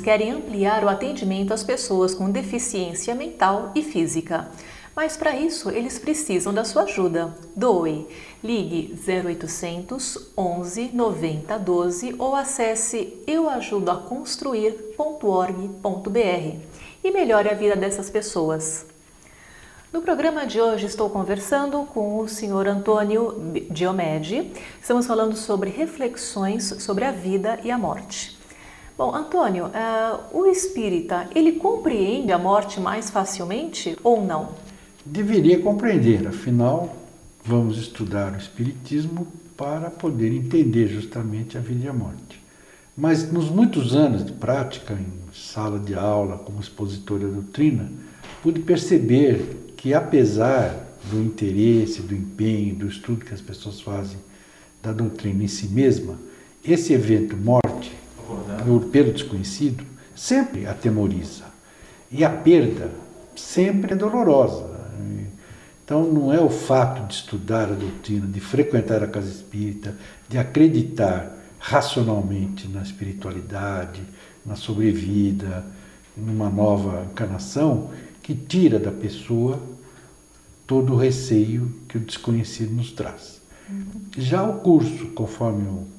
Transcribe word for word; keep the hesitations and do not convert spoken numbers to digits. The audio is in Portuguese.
querem ampliar o atendimento às pessoas com deficiência mental e física. Mas para isso, eles precisam da sua ajuda. Doe. Ligue zero oitocentos, onze, noventa, doze ou acesse eu ajudo a construir ponto org ponto br e melhore a vida dessas pessoas. No programa de hoje estou conversando com o senhor Antônio Diomede. Estamos falando sobre reflexões sobre a vida e a morte. Bom, Antônio, uh, o espírita, ele compreende a morte mais facilmente ou não? Deveria compreender, afinal, vamos estudar o espiritismo para poder entender justamente a vida e a morte. Mas nos muitos anos de prática em sala de aula como expositor da doutrina, pude perceber que apesar do interesse, do empenho, do estudo que as pessoas fazem da doutrina em si mesma, esse evento morte, pelo desconhecido, sempre atemoriza. E a perda sempre é dolorosa. Então não é o fato de estudar a doutrina, de frequentar a casa espírita, de acreditar racionalmente na espiritualidade, na sobrevida, numa nova encarnação, que tira da pessoa todo o receio que o desconhecido nos traz. Uhum. Já o curso, conforme o